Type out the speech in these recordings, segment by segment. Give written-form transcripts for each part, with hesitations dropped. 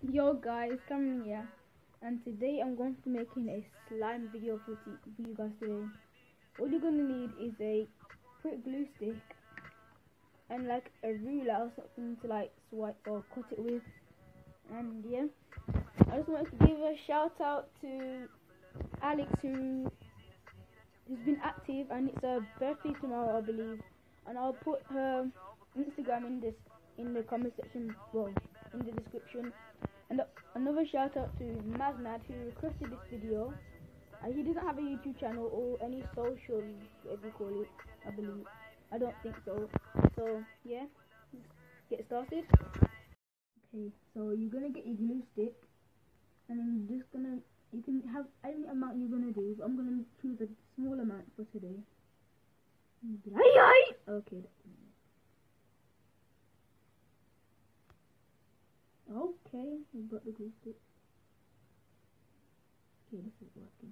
Yo guys, Cameron here, and today I'm going to be making a slime video for you guys today. All you're gonna need is a quick glue stick and like a ruler or something to like swipe or cut it with. And yeah, I just wanted to give a shout out to Alex who's been active, and it's her birthday tomorrow I believe, and I'll put her Instagram in the comment section, well, in the description. And another shout out to Maznad who requested this video. He doesn't have a YouTube channel or any social, whatever you call it, I believe. I don't think so. So yeah, let's get started. Okay, so you're gonna get your glue stick, and then you can have any amount you're gonna do, but I'm gonna choose a small amount for today. Okay. Okay, we've got the glue stick. Okay, this is working.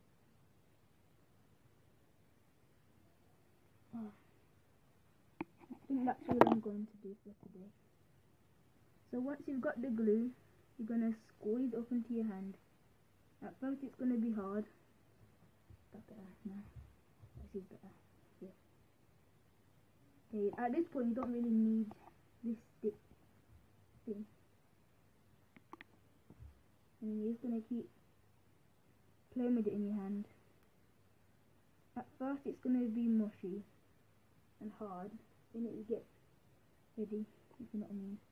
I think that's all I'm going to do for today. So once you've got the glue, you're going to squeeze it up into your hand. At first it's going to be hard. That's better now. This is better. Yeah. Okay, at this point you don't really need this stick thing. And you're just going to keep playing with it in your hand. At first it's going to be mushy and hard, then it will get ready, if you know what I mean.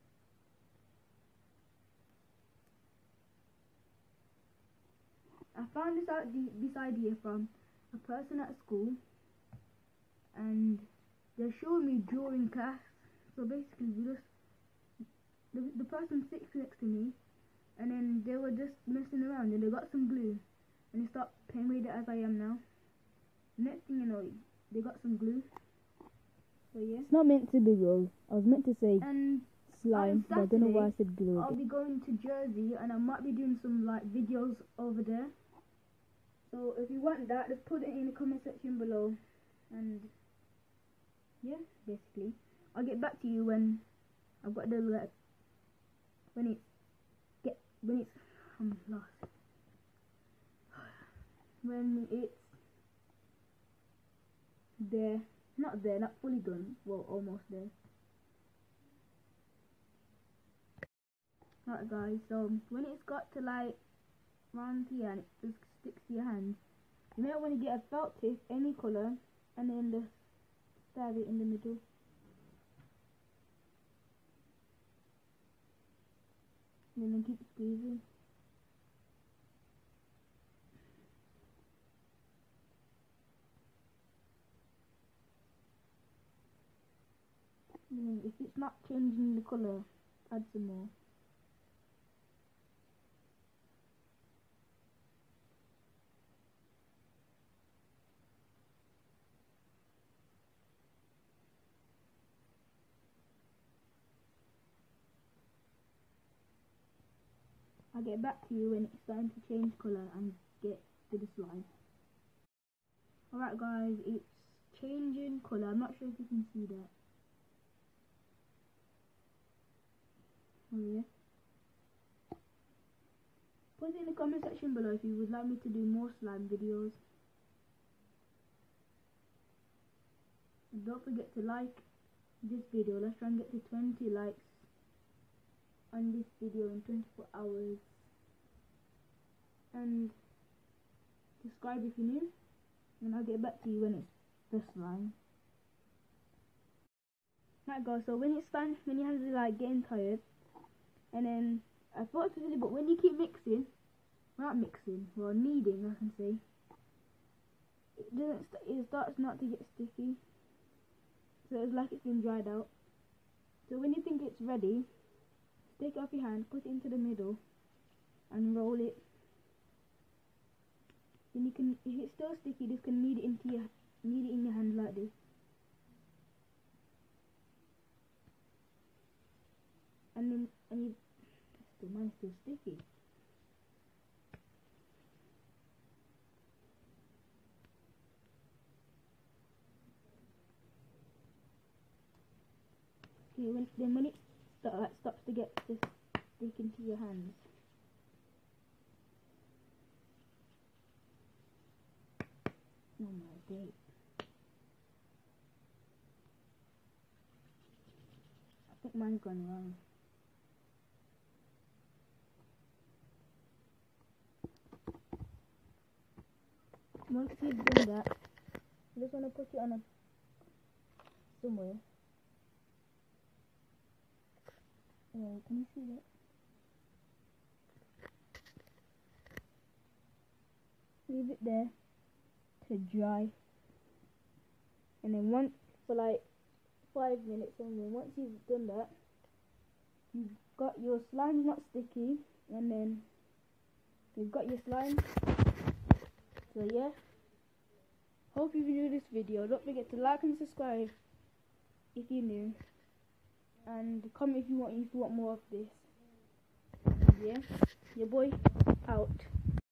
I found this idea from a person at school, and they're showing me during class. So basically the person sits next to me, and then they were just messing around, and they got some glue, and they start playing with it as I am now. Next thing you know, they got some glue. So yeah. It's not meant to be glue. I was meant to say slime, but I don't know why I said glue. I'll be going to Jersey, and I might be doing some like videos over there. So if you want that, just put it in the comment section below. And yeah, basically, I'll get back to you when I've got the I'm lost. When it's there, not fully done, well, almost there. Alright guys, so when it's got to like round here and it just sticks to your hand, you might want to get a felt tip, any colour, and then just stab it in the middle. And then keep squeezing. And then if it's not changing the colour, add some more. I'll get back to you when it's starting to change colour and get to the slime. Alright guys, it's changing colour. I'm not sure if you can see that. Oh yeah. Put it in the comment section below if you would like me to do more slime videos. And don't forget to like this video. Let's try and get to 20 likes on this video in 24 hours. And subscribe if you're new, and I'll get back to you when it's the slime. Right guys, so when your hands are like getting tired, and then I thought it was silly, but when you keep mixing, well kneading I can say, it starts not to get sticky, so it's like it's been dried out. So when you think it's ready, take it off your hand, put it into the middle, and roll it. Then you can, if it's still sticky, you just can knead it in your hand like this. And mine's still sticky. Okay, when it stops to get this stick into your update. I think mine's gone wrong. Once you've done that, you just want to put it on somewhere. Can you see that? Leave it there to dry, and then for like 5 minutes, and then once you've done that, you've got your slime not sticky, and then you've got your slime. So yeah, hope you enjoyed this video. Don't forget to like and subscribe if you're new, and comment if you want more of this. Yeah, your boy out.